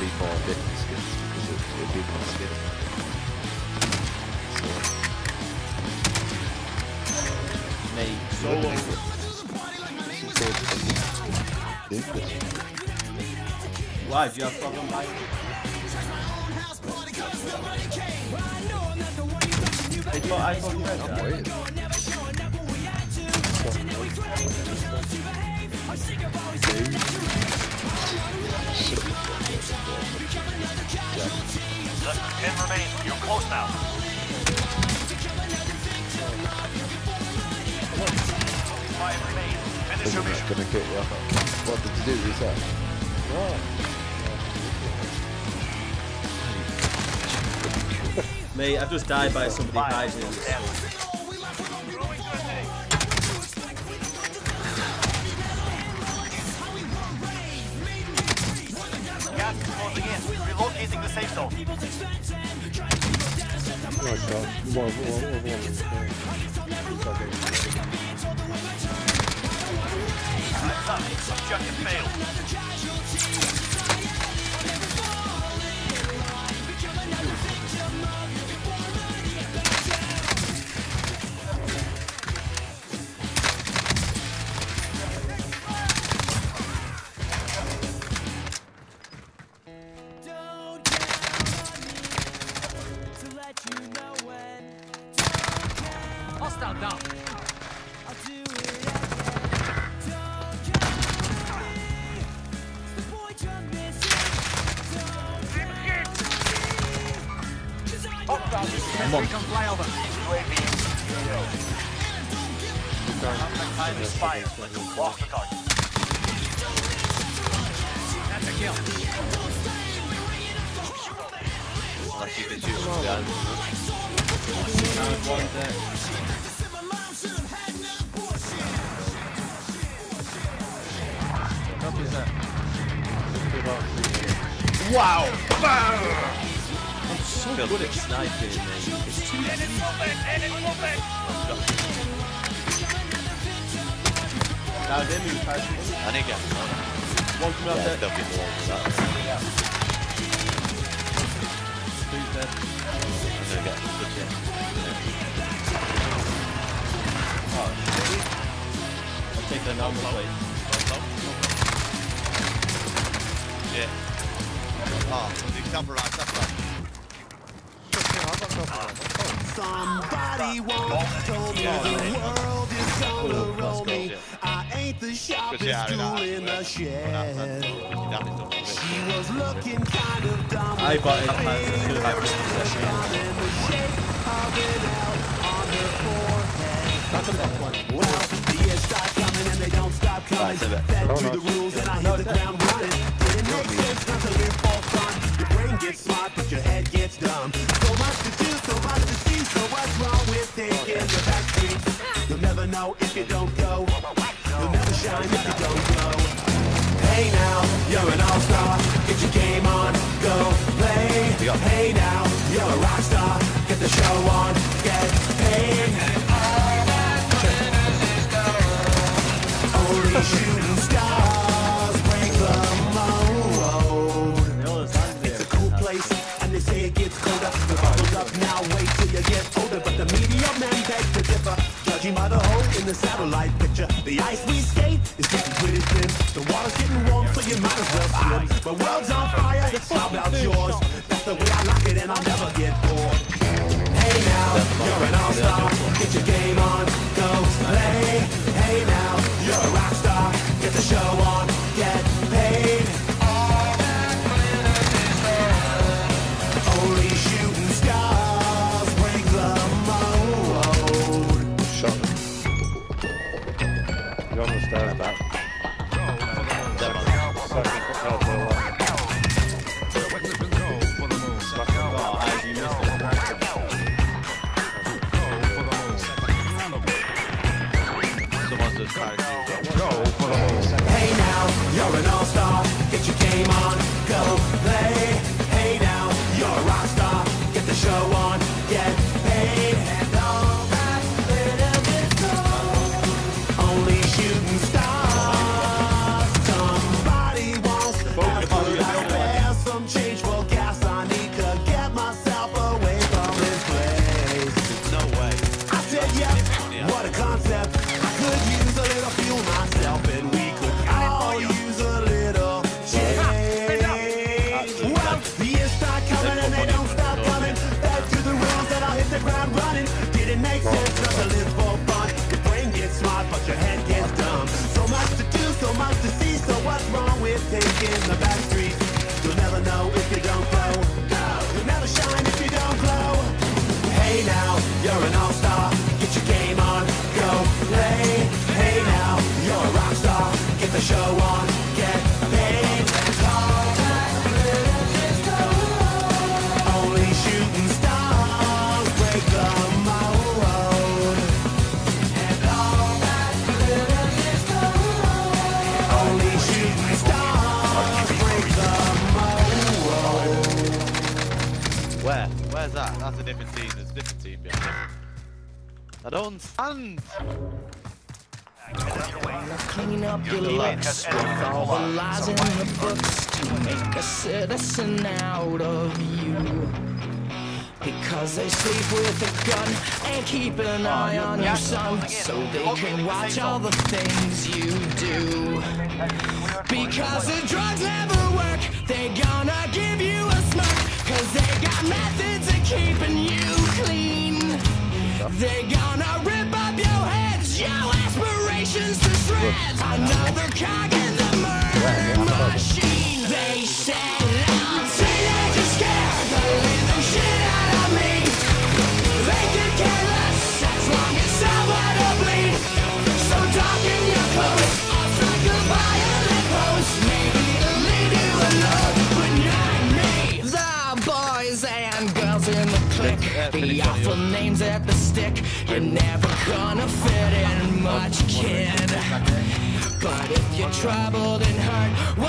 be more different skins because it'd be more skins. Solo. Why? Do you have a problem, Mike? I thought you read that. Less than 10 remain. You're close now. 5 remain. Finish your mission. Gonna get you. What did you do with that? Mate, I've just died by somebody hiding. Gas is closing in. Relocating the safe zone. Nice shot. One. Time's up. Objective failed. Hostile down. Come on. Flyover. UAV. Time expired. Lost the target. That's a kill. Unless you can shoot some guns. Wow! I'm so good at sniping, mate. It's too easy. Now, then you pass it. I need to get One coming up there. They'll get more than that. Who's dead? I'm gonna get good shit. Oh, shit. I'll take the normal plate. Yeah. Oh, the camera right, that's right. Somebody once told me the world is gonna roll me. I ain't the sharpest tool in the shed. She was looking kind of dumb. I bought it. In the shape of an L on her forehead. Well, the years start coming and they don't stop coming. Fed to the rules and I hit the ground running. Didn't make sense not to live for fun. Your brain gets smart but your head gets dumb. So much to do, so much to see. So what's wrong with taking the back streets? You'll never know if you don't go. You'll never shine if you don't glow. Hey now, you're an all-star. Get your game on, go play. Hey now, you're a rock star. Get the show on, get paid. Only shooting stars break the mold. It's a cool place, and they say it gets colder. The bubble's up now, wait till you get older. But the media men beg to differ, judging by the hole in the satellite picture. The ice we skate is getting pretty thin. The water's getting warm, so you might as well swim. My world's on fire, it's how about yours? That's the way I like it, and I'll never get bored. Hey now, you're an all-star. Get your game on, go play. Hey now, you're a rock star. Get the show on, get paid. Only shooting stars break the mold. Shot them. You're on the stairs back. Hey now, you're an all-star. Get your game on, go play. Hey now, you're a rock star. Get the show on, get paid. And all that little bit gold. Only shooting stars. Somebody wants to wear some think in the back street. You'll never know if you don't glow. You'll never shine if you don't glow. Hey now, you're an all-star. Get your game on, go play. Hey now, you're a rock star. Get the show on, get paid. All that glitters is gold. Only shooting stars break the mold. And all that glitters is gold. Only shooting stars break the mold. Where? Where's that? That's a different team. There's a different team behind it. I don't understand. Clean up your looks with all the lies in the books to make a citizen out of you. Because they sleep with a gun and keep an eye on your son, so they can watch all the things you do. Because the drugs never work, they gonna give you a smirk, cause they got methods of keeping you clean. They gonna rip up your heads, your aspirations to shreds. Another cog in the murder machine. They said I'm teenagers scared the living shit out of me. They could care less as long as someone will bleed. So darken your clothes, I'll strike a violent pose. Maybe it'll leave you alone, but not me. The boys and girls in the clique, the awful names that the stick. You're never gonna fit in much, kid. But if you're troubled and hurt,